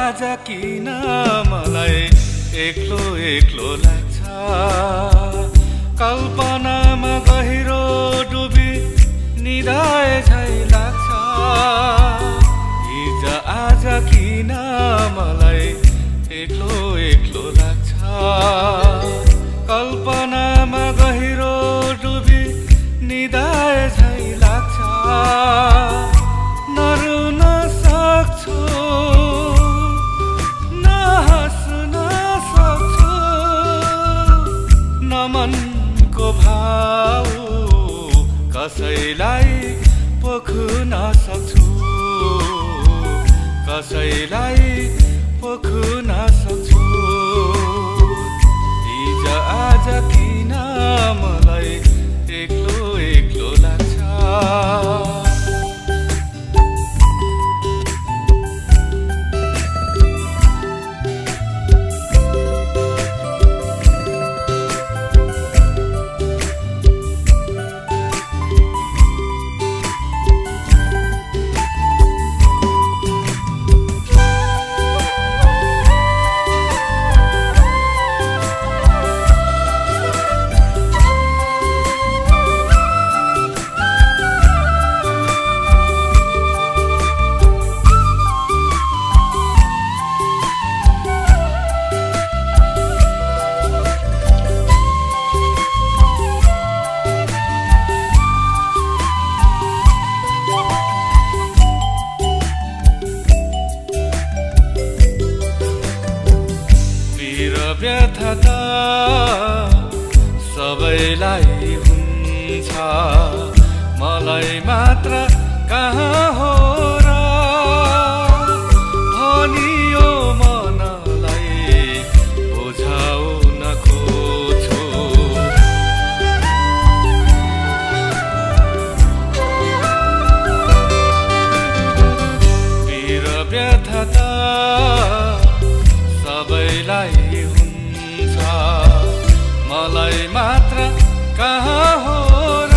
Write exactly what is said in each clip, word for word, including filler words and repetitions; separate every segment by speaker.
Speaker 1: आज किन मलाई एक्लो एक्लो लाग्छ कल्पनामा गहिरो डुबी निदाए झै लाग्छ हिजो आज किन मलाई एक्लो एक्लो लाग्छ कल्पनामा गहिरो डुबी निदाए झै लाग्छ नरुन सक्छु नहाँस्न सक्छु नमनको भाव कसैलाई पोख्न सक्छु कसैलाई पोख्न सक्छु हिजो आज किन मलाई एक्लो एक्लो लाग्छ व्यथा त सबैलाई हुन्छ मलाई मात्र कहाँ हो र भनियो मनलाई बुझाउन खोज्छु पीर व्यथा त सबैलाई मलाई मात्र कहाँ हो र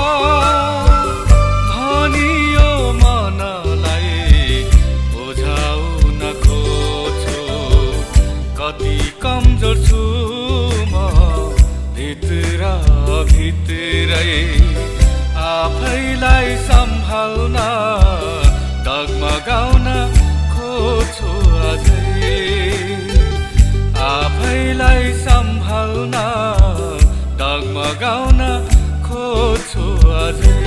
Speaker 1: भनियो मनलाई बुझाउन खोज्छु कति कमजोर छु म भित्र भित्रै आफैलाई सम्हाल्न डगमगाउन खोज्छु अझै आफैलाई सम्हाल्न डगमगाउन खोज्छु अझै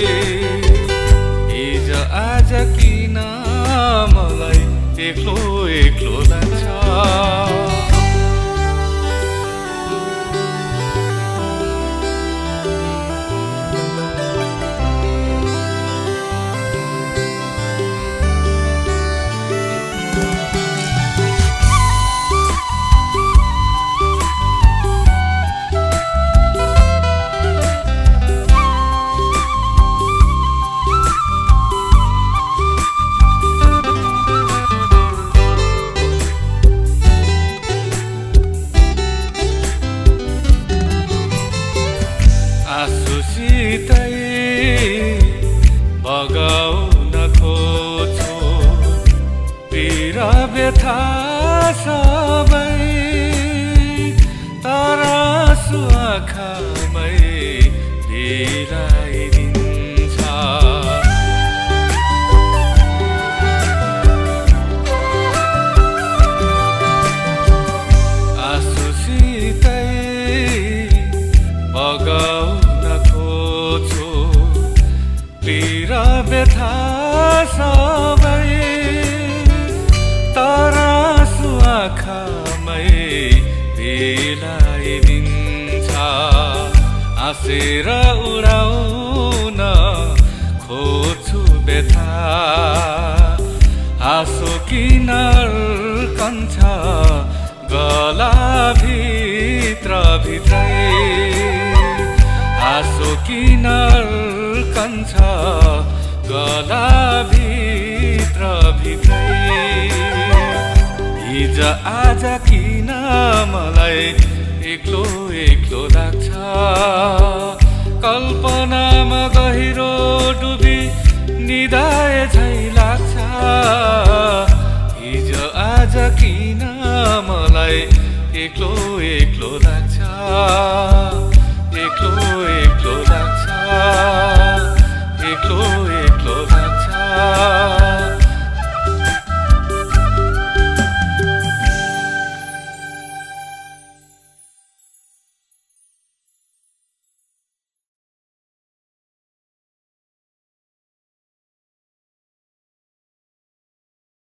Speaker 1: हिजो आज किन मलाई एक्लो एक्लो लाग्छ बगाउन खोज्छु पीर व्यथा सबै तर आँसु आँखामै ढिलाइदिन्छ आँसुसितै बगाउन खोज्छु पीर व्यथा सबै तर आँसु आँखामै ढिलाइदिन्छ हाँसेर उडाउन खोज्छु व्यथा हाँसो किन कन्छ गलाभित्र भित्रै हाँसो किन कन्छ गलाभित्र भित्रै हिजो आज किन मलाई एक्लो एक्लो लाग्छ कल्पनामा गहिरो डुबी निदाए झै लाग्छ हिजो आज किन मलाई एक्लो एक्लो लाग्छ एक्लो एक्लो लाग्छ एक्लो